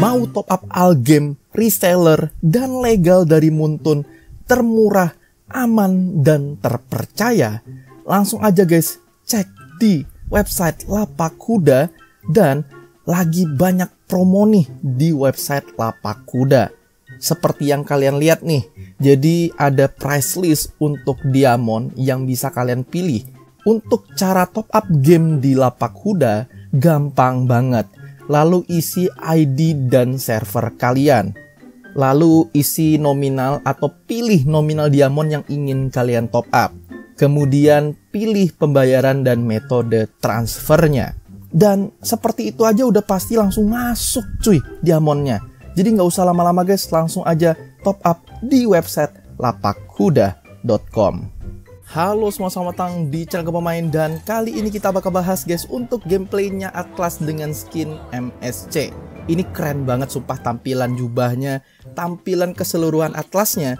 Mau top up Algame, reseller, dan legal dari Muntun, termurah, aman, dan terpercaya? Langsung aja guys, cek di website Lapak Kuda, dan lagi banyak promo nih di website Lapak Kuda. Seperti yang kalian lihat nih, jadi ada price list untuk diamond yang bisa kalian pilih. Untuk cara top up game di Lapak Kuda, gampang banget. Lalu isi ID dan server kalian. Lalu isi nominal atau pilih nominal diamond yang ingin kalian top up. Kemudian pilih pembayaran dan metode transfernya. Dan seperti itu aja udah pasti langsung masuk cuy diamondnya. Jadi nggak usah lama-lama guys, langsung aja top up di website lapakkuda.com. Halo semua, selamat datang di channel Pemain, dan kali ini kita bakal bahas guys untuk gameplaynya Atlas dengan skin MSC. Ini keren banget sumpah, tampilan jubahnya, tampilan keseluruhan Atlasnya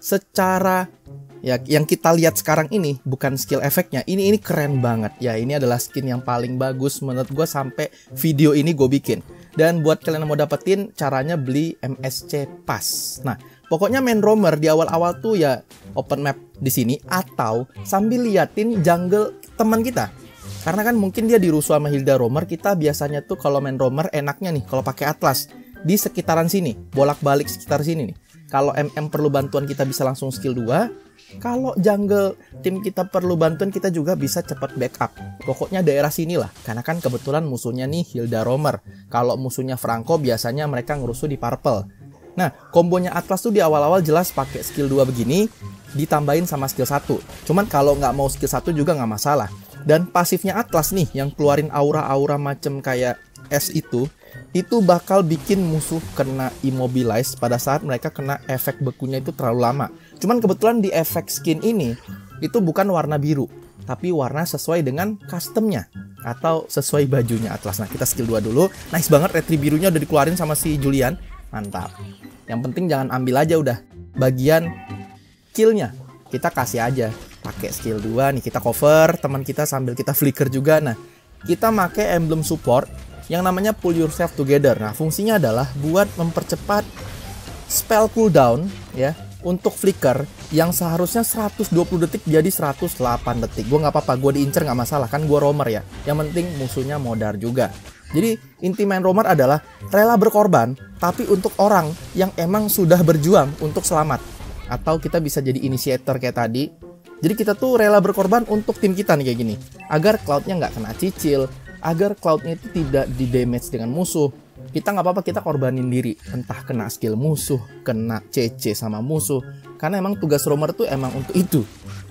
secara ya yang kita lihat sekarang ini bukan skill efeknya. Ini keren banget ya. Ini adalah skin yang paling bagus menurut gue sampai video ini gue bikin. Dan buat kalian yang mau dapetin, caranya beli MSC Pass. Nah, pokoknya main roamer di awal-awal tuh ya open map di sini atau sambil liatin jungle teman kita. Karena kan mungkin dia dirusuh sama Hilda roamer, kita biasanya tuh kalau main roamer enaknya nih kalau pakai Atlas di sekitaran sini, bolak-balik sekitar sini nih. Kalau MM perlu bantuan kita bisa langsung skill 2. Kalau jungle tim kita perlu bantuan kita juga bisa cepat backup. Pokoknya daerah sini lah. Karena kan kebetulan musuhnya nih Hilda roamer. Kalau musuhnya Franco biasanya mereka ngerusuh di purple. Nah, kombonya Atlas tuh di awal-awal jelas pakai skill 2 begini, ditambahin sama skill 1. Cuman kalau nggak mau skill 1 juga nggak masalah. Dan pasifnya Atlas nih, yang keluarin aura-aura macem kayak es itu bakal bikin musuh kena immobilize pada saat mereka kena efek bekunya itu terlalu lama. Cuman kebetulan di efek skin ini, itu bukan warna biru, tapi warna sesuai dengan customnya atau sesuai bajunya Atlas. Nah, kita skill 2 dulu. Nice banget, retri birunya udah dikeluarin sama si Julian. Mantap. Yang penting jangan ambil aja udah bagian killnya, kita kasih aja pakai skill 2 nih, kita cover teman kita sambil kita flicker juga. Nah, kita pakai emblem support yang namanya pull yourself together. Nah, fungsinya adalah buat mempercepat spell cooldown ya untuk flicker yang seharusnya 120 detik jadi 108 detik. Gue nggak apa-apa, gue diincer nggak masalah, kan gue roamer ya. Yang penting musuhnya modar juga. Jadi inti main roamer adalah rela berkorban, tapi untuk orang yang emang sudah berjuang untuk selamat. Atau kita bisa jadi initiator kayak tadi. Jadi kita tuh rela berkorban untuk tim kita nih kayak gini. Agar cloudnya nggak kena cicil, agar cloudnya itu tidak di damage dengan musuh. Kita nggak apa-apa, kita korbanin diri. Entah kena skill musuh, kena CC sama musuh. Karena emang tugas roamer tuh emang untuk itu.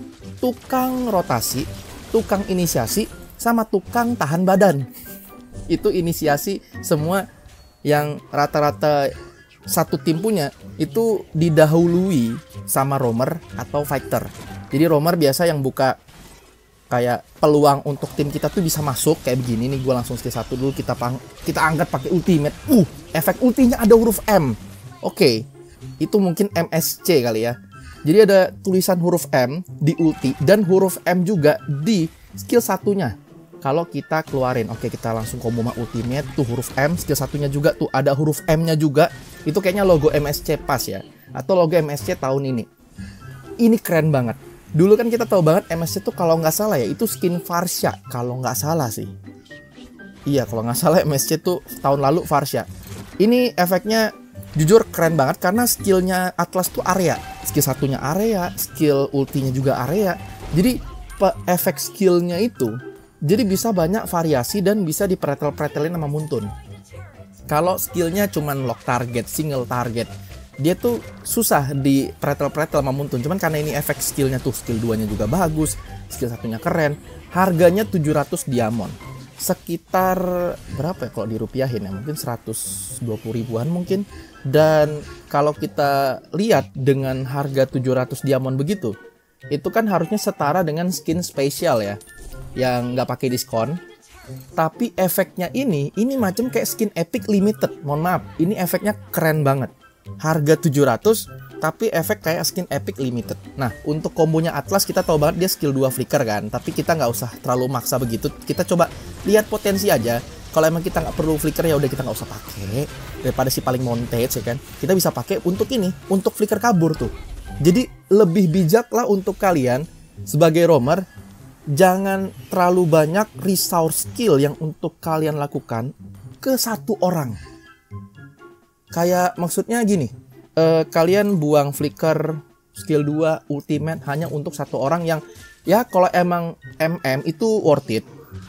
Tukang rotasi, tukang inisiasi, sama tukang tahan badan. Itu inisiasi semua yang rata-rata satu tim punya itu didahului sama roamer atau fighter. Jadi roamer biasa yang buka kayak peluang untuk tim kita tuh bisa masuk kayak begini nih. Gue langsung skill 1 dulu, kita angkat pakai ultimate. Efek ultinya ada huruf M. Oke, itu mungkin MSC kali ya. Jadi ada tulisan huruf M di ulti dan huruf M juga di skill satunya. Kalau kita keluarin, oke, kita langsung combo sama ultimate tuh huruf M, skill satunya juga tuh ada huruf M-nya juga. Itu kayaknya logo MSC Pass ya, atau logo MSC tahun ini. Ini keren banget. Dulu kan kita tahu banget MSC tuh kalau nggak salah ya itu skin Varsha, kalau nggak salah sih. Iya, kalau nggak salah MSC tuh tahun lalu Varsha. Ini efeknya jujur keren banget karena skillnya Atlas tuh area. Skill satunya area, skill ultinya juga area. Jadi efek skillnya itu jadi bisa banyak variasi dan bisa dipretel-pretelin sama Muntun. Kalau skillnya cuman lock target, single target, dia tuh susah dipretel-pretel sama Muntun. Cuman karena ini efek skillnya tuh, skill 2-nya juga bagus, skill satunya keren. Harganya 700 diamond. Sekitar berapa ya kalau dirupiahin ya? Mungkin 120 ribuan mungkin. Dan kalau kita lihat dengan harga 700 diamond begitu, itu kan harusnya setara dengan skin spesial ya, yang nggak pakai diskon. Tapi efeknya ini macam kayak skin epic limited. Mohon maaf, ini efeknya keren banget. Harga 700 tapi efek kayak skin epic limited. Nah, untuk kombonya Atlas kita tahu banget dia skill 2 flicker kan, tapi kita nggak usah terlalu maksa begitu. Kita coba lihat potensi aja. Kalau emang kita nggak perlu flicker ya udah kita nggak usah pakai, daripada si paling montage ya kan. Kita bisa pakai untuk ini, untuk flicker kabur tuh. Jadi lebih bijak lah untuk kalian sebagai roamer, jangan terlalu banyak resource skill yang untuk kalian lakukan ke satu orang. Kayak maksudnya gini, kalian buang flicker skill 2 ultimate hanya untuk satu orang yang ya kalau emang MM itu worth it.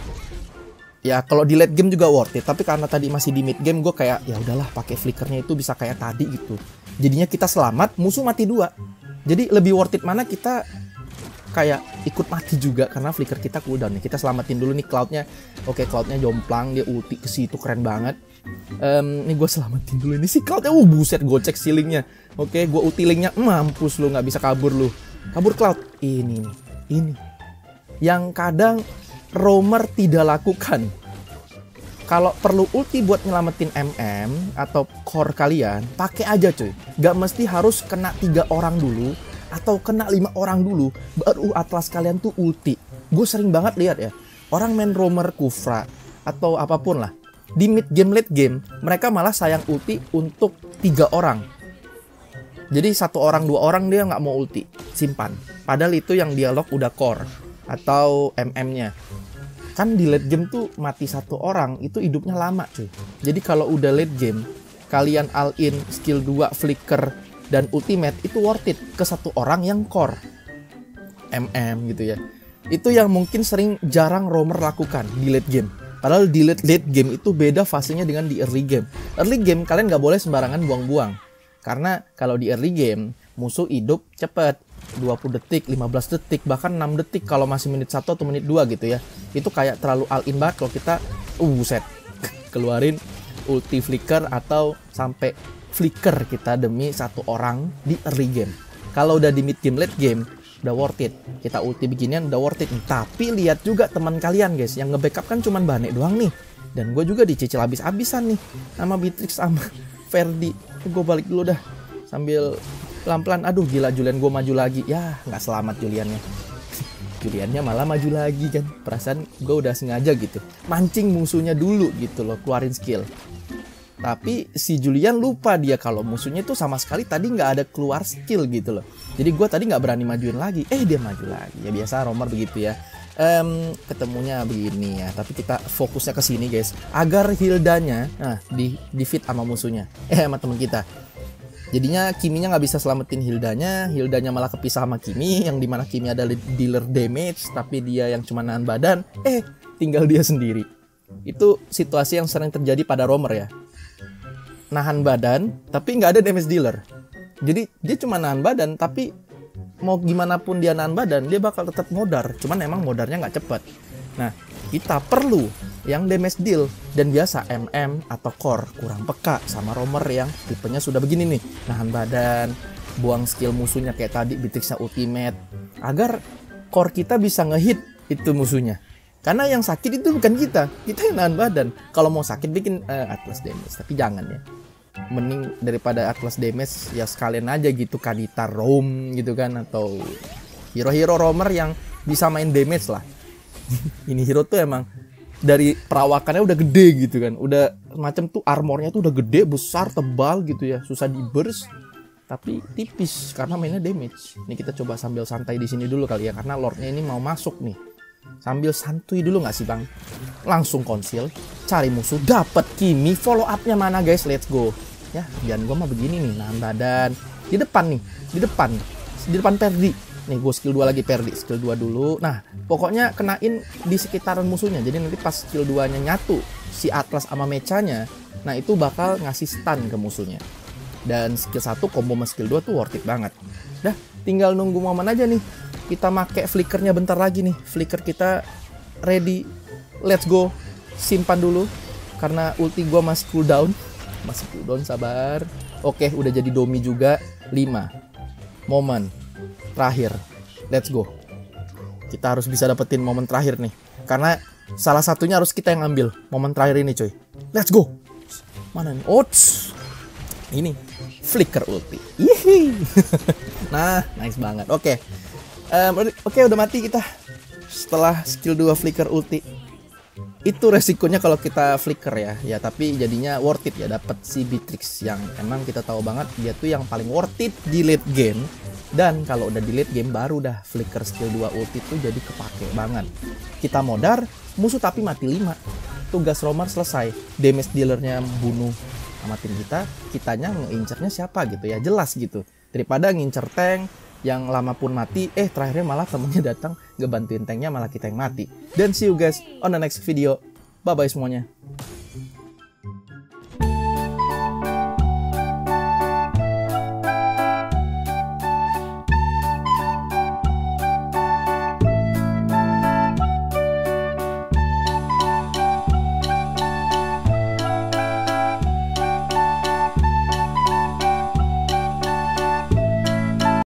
Ya kalau di late game juga worth it, tapi karena tadi masih di mid game gue kayak ya udahlah pakai flickernya itu bisa kayak tadi gitu. Jadinya kita selamat, musuh mati 2. Jadi lebih worth it mana kita kayak ikut mati juga karena flicker kita cooldown nih. Kita selamatin dulu nih Cloud-nya. Oke, Cloud-nya jomplang, dia ulti ke situ keren banget. Ini gue selamatin dulu ini si Cloud-nya. Buset, gue cek ceilingnya. Oke, gue ulti linknya, mampus lu, nggak bisa kabur lu. Kabur Cloud. Ini nih, ini yang kadang roamer tidak lakukan. Kalau perlu ulti buat nyelamatin MM atau core kalian, pakai aja cuy. Gak mesti harus kena 3 orang dulu atau kena 5 orang dulu baru Atlas kalian tuh ulti. Gue sering banget lihat ya, orang main roamer Kufra atau apapun lah, di mid game late game mereka malah sayang ulti untuk 3 orang. Jadi 1 orang 2 orang dia nggak mau ulti, simpan. Padahal itu yang dialog udah core atau MM-nya. Kan di late game tuh mati 1 orang itu hidupnya lama cuy. Jadi kalau udah late game kalian all in skill 2 flicker dan ultimate itu worth it ke 1 orang yang core MM gitu ya. Itu yang mungkin sering jarang roamer lakukan di late game. Padahal di late game itu beda fasenya dengan di early game. Early game kalian nggak boleh sembarangan buang-buang. Karena kalau di early game musuh hidup cepet, 20 detik, 15 detik, bahkan 6 detik kalau masih menit 1 atau menit 2 gitu ya. Itu kayak terlalu all in banget kalau kita set keluarin ulti flicker atau sampai flicker kita demi 1 orang di early game. Kalau udah di mid game, late game udah worth it. Kita ulti beginian udah worth it. Tapi lihat juga teman kalian guys, yang nge-backup kan cuman Bane doang nih. Dan gue juga dicicil habis-habisan nih sama Beatrix sama Ferdi. Gue balik dulu dah sambil pelan-pelan. Aduh gila, Julian gue maju lagi. Ya nggak selamat Juliannya. Juliannya malah maju lagi kan. Perasaan gue udah sengaja gitu mancing musuhnya dulu gitu loh, keluarin skill. Tapi si Julian lupa dia kalau musuhnya tuh sama sekali tadi nggak ada keluar skill gitu loh. Jadi gue tadi nggak berani majuin lagi. Dia maju lagi. Ya biasa roamer begitu ya. Ketemunya begini ya. Tapi kita fokusnya ke sini guys, agar Hildanya di fit sama musuhnya, sama teman kita. Jadinya Kiminya nggak bisa selamatin Hildanya. Hildanya malah kepisah sama Kimi, yang dimana Kimi adalah dealer damage, tapi dia yang cuma nahan badan. Tinggal dia sendiri. Itu situasi yang sering terjadi pada roamer ya. Nahan badan, tapi nggak ada damage dealer. Jadi dia cuma nahan badan, tapi mau gimana pun dia nahan badan, dia bakal tetap modar. Cuman emang modarnya nggak cepet. Nah, kita perlu yang damage deal. Dan biasa MM atau core kurang peka sama roamer yang tipenya sudah begini nih. Nahan badan, buang skill musuhnya kayak tadi, Beatrixnya ultimate. Agar core kita bisa ngehit itu musuhnya. Karena yang sakit itu bukan kita yang nahan badan. Kalau mau sakit bikin Atlas damage, tapi jangan ya. Mending daripada Atlas damage ya sekalian aja gitu Kadita roam gitu kan, atau hero-hero roamer yang bisa main damage lah. Ini hero tuh emang dari perawakannya udah gede gitu kan, udah macam tuh armornya tuh udah gede, besar, tebal gitu ya, susah di burst tapi tipis karena mainnya damage. Ini kita coba sambil santai di sini dulu kali ya, karena lordnya ini mau masuk nih. Sambil santuy dulu nggak sih bang? Langsung konsil, cari musuh, dapat Kimi. Follow up-nya mana guys? Let's go. Ya, jangan gue mah begini nih, nahan badan. Di depan nih, di depan Perdi. Nih gue skill 2 lagi Perdi, skill 2 dulu. Nah, pokoknya kenain di sekitaran musuhnya. Jadi nanti pas skill 2-nya nyatu si Atlas sama mechanya, nah itu bakal ngasih stun ke musuhnya. Dan skill 1 combo sama skill 2 tuh worth it banget. Dah, tinggal nunggu momen aja nih. Kita make flickernya bentar lagi nih. Flicker kita ready. Let's go. Simpan dulu karena ulti gua masih cooldown. Masih cooldown, sabar. Oke, udah jadi domi juga. 5 momen terakhir. Let's go. Kita harus bisa dapetin momen terakhir nih. Karena salah satunya harus kita yang ambil. Momen terakhir ini coy. Let's go. Mana nih? Ots. Ini flicker ulti. Nah, nice banget. Oke, udah mati kita setelah skill 2 flicker ulti. Itu resikonya kalau kita flicker ya tapi jadinya worth it ya, dapat si Beatrix yang emang kita tahu banget dia tuh yang paling worth it di late game. Dan kalau udah di late game baru dah flicker skill 2 ulti tuh jadi kepake banget. Kita modar, musuh tapi mati 5. Tugas Roamar selesai, damage dealernya bunuh sama tim kitanya ngeincernya siapa gitu ya, jelas gitu. Daripada ngincer tank yang lama pun mati, terakhirnya malah temennya datang ngebantuin tanknya malah kita yang mati. Dan see you guys on the next video. Bye bye semuanya.